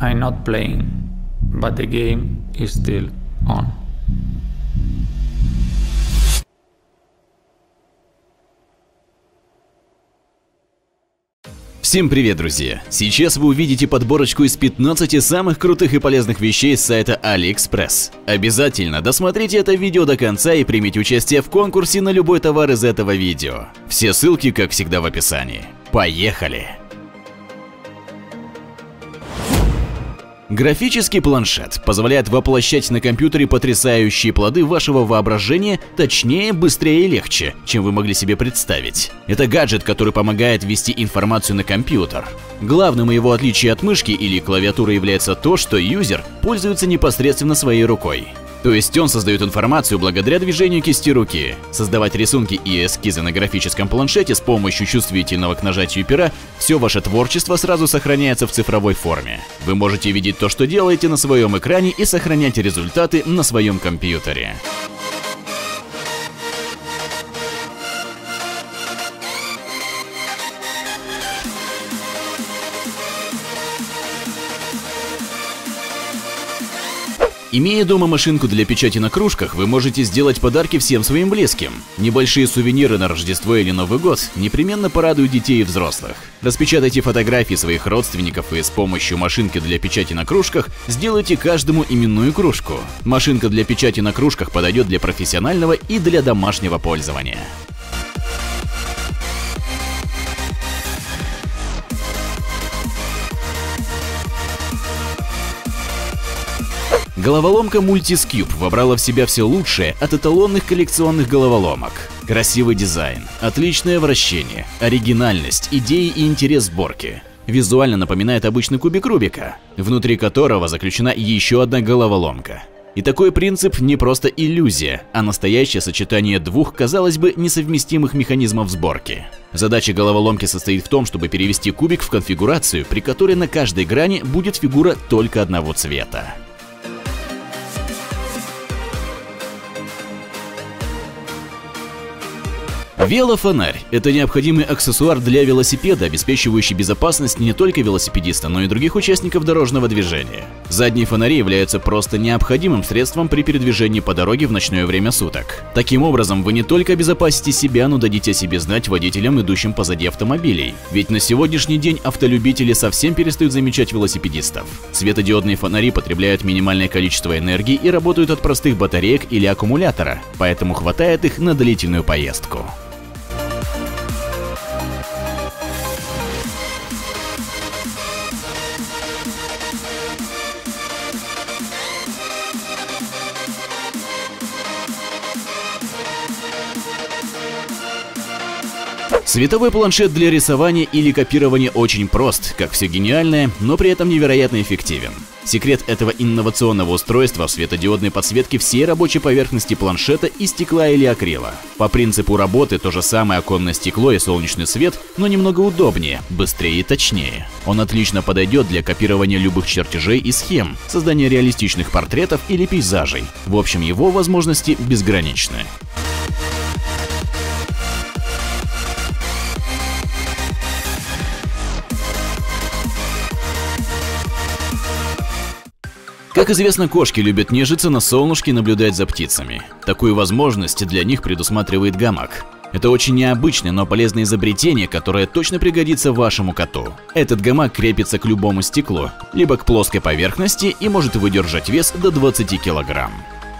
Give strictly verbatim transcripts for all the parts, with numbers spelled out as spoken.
I'm not playing, but the game is still on. Всем привет, друзья! Сейчас вы увидите подборочку из пятнадцати самых крутых и полезных вещей с сайта AliExpress. Обязательно досмотрите это видео до конца и примите участие в конкурсе на любой товар из этого видео. Все ссылки, как всегда, в описании. Поехали! Графический планшет позволяет воплощать на компьютере потрясающие плоды вашего воображения точнее, быстрее и легче, чем вы могли себе представить. Это гаджет, который помогает ввести информацию на компьютер. Главным его отличием от мышки или клавиатуры является то, что юзер пользуется непосредственно своей рукой. То есть он создает информацию благодаря движению кисти руки. Создавать рисунки и эскизы на графическом планшете с помощью чувствительного к нажатию пера – все ваше творчество сразу сохраняется в цифровой форме. Вы можете видеть то, что делаете на своем экране, и сохранять результаты на своем компьютере. Имея дома машинку для печати на кружках, вы можете сделать подарки всем своим близким. Небольшие сувениры на Рождество или Новый год непременно порадуют детей и взрослых. Распечатайте фотографии своих родственников и с помощью машинки для печати на кружках сделайте каждому именную кружку. Машинка для печати на кружках подойдет для профессионального и для домашнего пользования. Головоломка Multiscube вобрала в себя все лучшее от эталонных коллекционных головоломок. Красивый дизайн, отличное вращение, оригинальность, идеи и интерес сборки. Визуально напоминает обычный кубик Рубика, внутри которого заключена еще одна головоломка. И такой принцип не просто иллюзия, а настоящее сочетание двух, казалось бы, несовместимых механизмов сборки. Задача головоломки состоит в том, чтобы перевести кубик в конфигурацию, при которой на каждой грани будет фигура только одного цвета. Велофонарь – это необходимый аксессуар для велосипеда, обеспечивающий безопасность не только велосипедиста, но и других участников дорожного движения. Задние фонари являются просто необходимым средством при передвижении по дороге в ночное время суток. Таким образом, вы не только обезопасите себя, но дадите о себе знать водителям, идущим позади автомобилей. Ведь на сегодняшний день автолюбители совсем перестают замечать велосипедистов. Светодиодные фонари потребляют минимальное количество энергии и работают от простых батареек или аккумулятора, поэтому хватает их на длительную поездку. Световой планшет для рисования или копирования очень прост, как все гениальное, но при этом невероятно эффективен. Секрет этого инновационного устройства в светодиодной подсветке всей рабочей поверхности планшета из стекла или акрила. По принципу работы то же самое оконное стекло и солнечный свет, но немного удобнее, быстрее и точнее. Он отлично подойдет для копирования любых чертежей и схем, создания реалистичных портретов или пейзажей. В общем, его возможности безграничны. Как известно, кошки любят нежиться на солнышке и наблюдать за птицами. Такую возможность для них предусматривает гамак. Это очень необычное, но полезное изобретение, которое точно пригодится вашему коту. Этот гамак крепится к любому стеклу, либо к плоской поверхности и может выдержать вес до двадцати килограмм.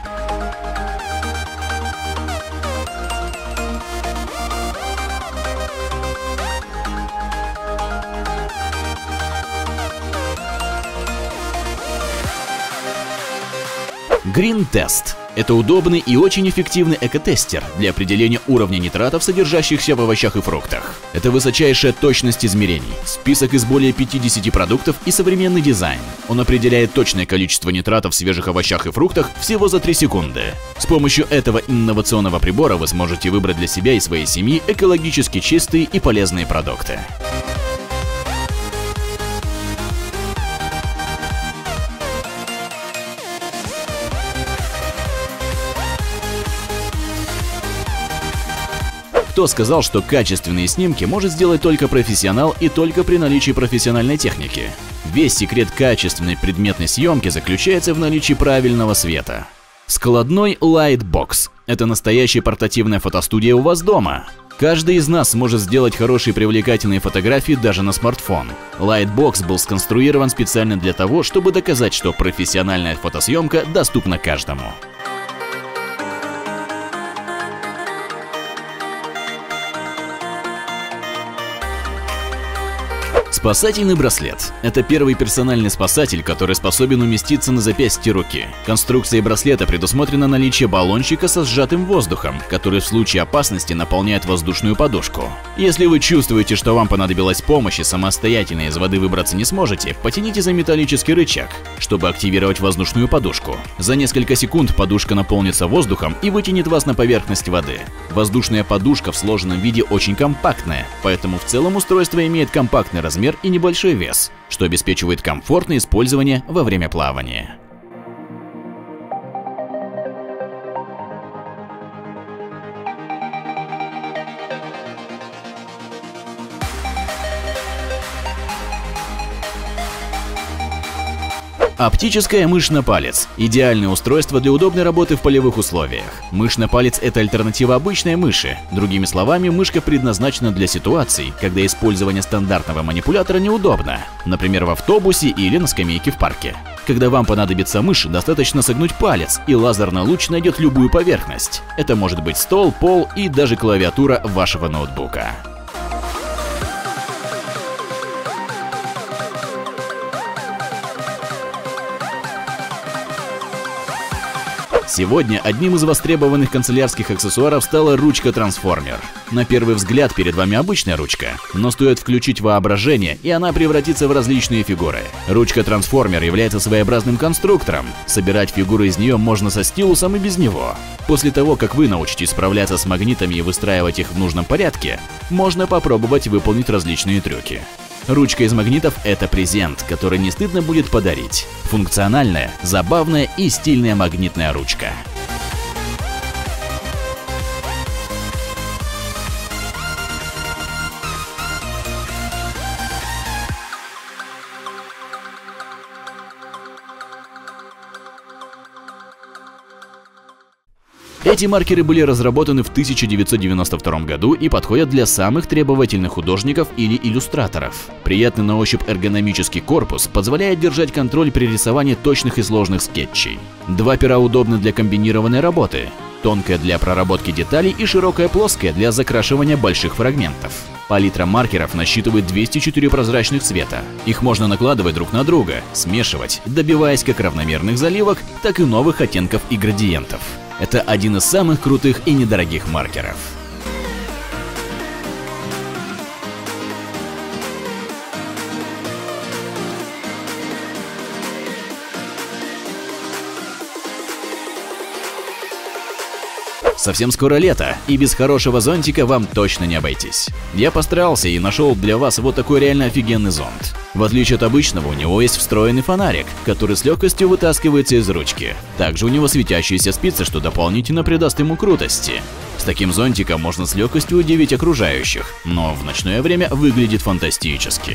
Green Test – это удобный и очень эффективный экотестер для определения уровня нитратов, содержащихся в овощах и фруктах. Это высочайшая точность измерений, список из более пятидесяти продуктов и современный дизайн. Он определяет точное количество нитратов в свежих овощах и фруктах всего за три секунды. С помощью этого инновационного прибора вы сможете выбрать для себя и своей семьи экологически чистые и полезные продукты. Кто сказал, что качественные снимки может сделать только профессионал и только при наличии профессиональной техники? Весь секрет качественной предметной съемки заключается в наличии правильного света. Складной Lightbox – это настоящая портативная фотостудия у вас дома. Каждый из нас может сделать хорошие привлекательные фотографии даже на смартфон. Lightbox был сконструирован специально для того, чтобы доказать, что профессиональная фотосъемка доступна каждому. Спасательный браслет – это первый персональный спасатель, который способен уместиться на запястье руки. Конструкцией браслета предусмотрено наличие баллончика со сжатым воздухом, который в случае опасности наполняет воздушную подушку. Если вы чувствуете, что вам понадобилась помощь и самостоятельно из воды выбраться не сможете, потяните за металлический рычаг, чтобы активировать воздушную подушку. За несколько секунд подушка наполнится воздухом и вытянет вас на поверхность воды. Воздушная подушка в сложенном виде очень компактная, поэтому в целом устройство имеет компактный размер и небольшой вес, что обеспечивает комфортное использование во время плавания. Оптическая мышь на палец – идеальное устройство для удобной работы в полевых условиях. Мышь на палец – это альтернатива обычной мыши. Другими словами, мышка предназначена для ситуаций, когда использование стандартного манипулятора неудобно, например, в автобусе или на скамейке в парке. Когда вам понадобится мышь, достаточно согнуть палец, и лазерный луч найдет любую поверхность. Это может быть стол, пол и даже клавиатура вашего ноутбука. Сегодня одним из востребованных канцелярских аксессуаров стала ручка-трансформер. На первый взгляд перед вами обычная ручка, но стоит включить воображение, и она превратится в различные фигуры. Ручка-трансформер является своеобразным конструктором. Собирать фигуры из нее можно со стилусом и без него. После того, как вы научитесь справляться с магнитами и выстраивать их в нужном порядке, можно попробовать выполнить различные трюки. Ручка из магнитов – это презент, который не стыдно будет подарить. Функциональная, забавная и стильная магнитная ручка. Эти маркеры были разработаны в тысяча девятьсот девяносто втором году и подходят для самых требовательных художников или иллюстраторов. Приятный на ощупь эргономический корпус позволяет держать контроль при рисовании точных и сложных скетчей. Два пера удобны для комбинированной работы, тонкая для проработки деталей и широкая плоская для закрашивания больших фрагментов. Палитра маркеров насчитывает двести четыре прозрачных цвета. Их можно накладывать друг на друга, смешивать, добиваясь как равномерных заливок, так и новых оттенков и градиентов. Это один из самых крутых и недорогих маркеров. Совсем скоро лето, и без хорошего зонтика вам точно не обойтись. Я постарался и нашел для вас вот такой реально офигенный зонт. В отличие от обычного, у него есть встроенный фонарик, который с легкостью вытаскивается из ручки. Также у него светящиеся спицы, что дополнительно придаст ему крутости. С таким зонтиком можно с легкостью удивить окружающих, но в ночное время выглядит фантастически.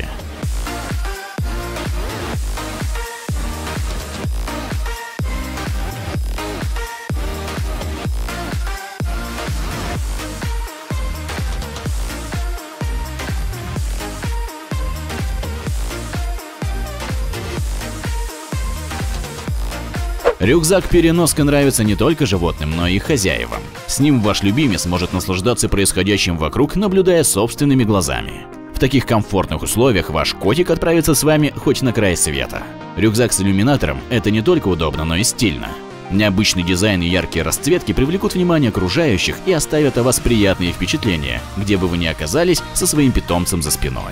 Рюкзак-переноска нравится не только животным, но и хозяевам. С ним ваш любимец может наслаждаться происходящим вокруг, наблюдая собственными глазами. В таких комфортных условиях ваш котик отправится с вами хоть на край света. Рюкзак с иллюминатором – это не только удобно, но и стильно. Необычный дизайн и яркие расцветки привлекут внимание окружающих и оставят о вас приятные впечатления, где бы вы ни оказались со своим питомцем за спиной.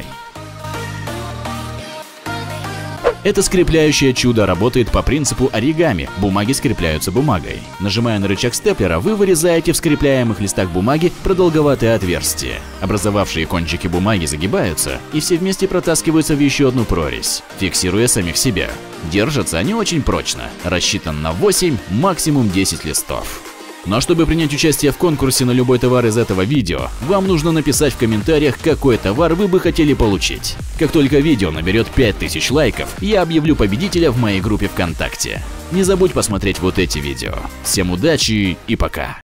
Это скрепляющее чудо работает по принципу оригами, бумаги скрепляются бумагой. Нажимая на рычаг степлера, вы вырезаете в скрепляемых листах бумаги продолговатые отверстия. Образовавшие кончики бумаги загибаются и все вместе протаскиваются в еще одну прорезь, фиксируя самих себя. Держатся они очень прочно, рассчитан на восемь, максимум десять листов. Ну а чтобы принять участие в конкурсе на любой товар из этого видео, вам нужно написать в комментариях, какой товар вы бы хотели получить. Как только видео наберет пять тысяч лайков, я объявлю победителя в моей группе ВКонтакте. Не забудь посмотреть вот эти видео. Всем удачи и пока!